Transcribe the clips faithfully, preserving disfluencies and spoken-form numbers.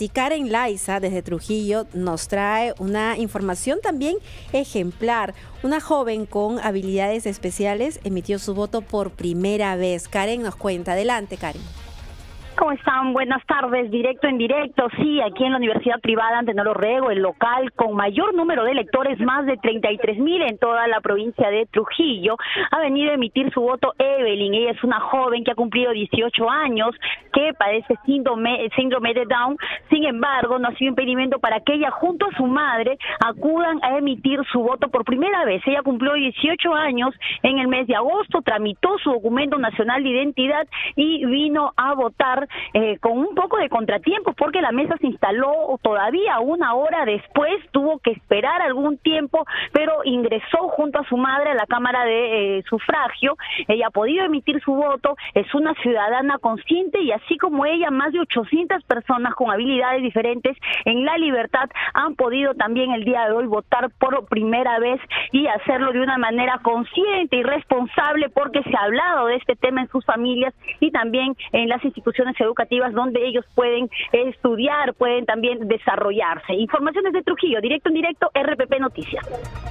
Y Karen Laiza, desde Trujillo, nos trae una información también ejemplar. Una joven con habilidades especiales emitió su voto por primera vez. Karen nos cuenta. Adelante, Karen. ¿Cómo están? Buenas tardes, directo en directo. Sí, aquí en la Universidad Privada Antenor Orrego, el local con mayor número de electores, más de treinta y tres mil en toda la provincia de Trujillo, ha venido a emitir su voto Evelyn. Ella es una joven que ha cumplido dieciocho años, que padece síndrome, síndrome de Down. Sin embargo, no ha sido impedimento para que ella junto a su madre acudan a emitir su voto por primera vez. Ella cumplió dieciocho años en el mes de agosto, tramitó su documento nacional de identidad y vino a votar Eh, con un poco de contratiempos, porque la mesa se instaló todavía una hora después, tuvo que esperar algún tiempo, pero ingresó junto a su madre a la Cámara de eh, Sufragio. Ella ha podido emitir su voto, es una ciudadana consciente, y así como ella, más de ochocientas personas con habilidades diferentes en La Libertad han podido también el día de hoy votar por primera vez y hacerlo de una manera consciente y responsable, porque se ha hablado de este tema en sus familias y también en las instituciones educativas donde ellos pueden estudiar, pueden también desarrollarse. Informaciones de Trujillo, directo en directo, R P P Noticias.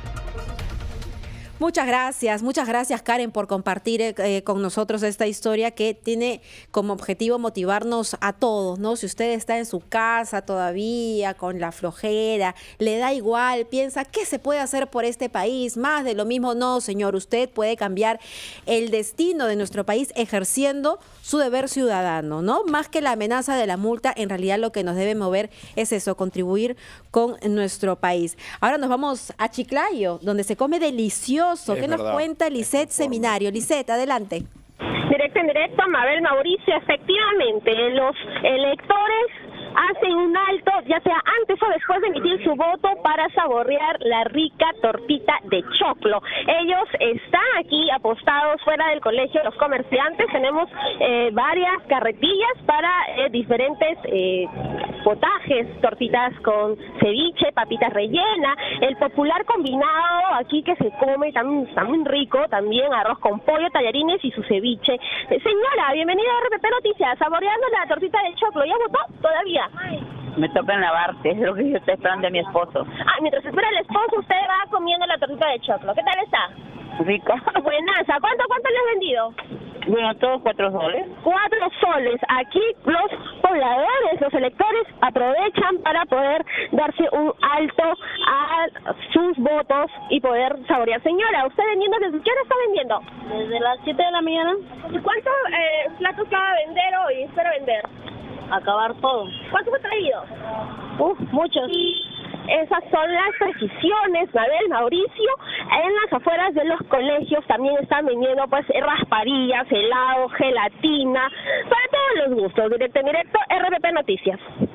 Muchas gracias, muchas gracias, Karen, por compartir eh, con nosotros esta historia que tiene como objetivo motivarnos a todos, ¿no? Si usted está en su casa todavía con la flojera, le da igual, piensa, ¿qué se puede hacer por este país? Más de lo mismo. No, señor, usted puede cambiar el destino de nuestro país ejerciendo su deber ciudadano, ¿no? Más que la amenaza de la multa, en realidad lo que nos debe mover es eso, contribuir con nuestro país. Ahora nos vamos a Chiclayo, donde se come delicioso. ¿Qué nos cuenta Lisette Seminario? Lisette, adelante. Directo en directo, Mabel Mauricio, efectivamente, los electores hacen un alto, ya sea antes o después de emitir su voto, para saborear la rica tortita de choclo. Ellos están aquí apostados fuera del colegio, los comerciantes. Tenemos eh, varias carretillas para eh, diferentes eh, potajes, tortitas con ceviche, papitas rellenas, el popular combinado aquí que se come también, también rico, también arroz con pollo, tallarines y su ceviche. Eh, señora, bienvenida a R P P Noticias, saboreando la tortita de choclo. ¿Ya votó? Todavía. Me toca lavarte, es lo que yo estoy esperando de mi esposo. Ah, mientras espera el esposo, usted va comiendo la tortita de choclo. ¿Qué tal está? Rico. Buenaza. ¿Cuánto, cuánto le has vendido? Bueno, todos cuatro soles. Cuatro soles. Aquí los pobladores, los electores, aprovechan para poder darse un alto a sus votos y poder saborear. Señora, ¿usted vendiendo desde qué hora está vendiendo? Desde las siete de la mañana. ¿Cuántos eh, platos va a vender hoy? Espero vender. Acabar todo. ¿Cuántos ha traído? Uf, muchos. Esas son las precisiones, Mabel Mauricio. En las afueras de los colegios también están vendiendo pues raspadillas, helado, gelatina, para todos los gustos. Directo en directo, R P P Noticias.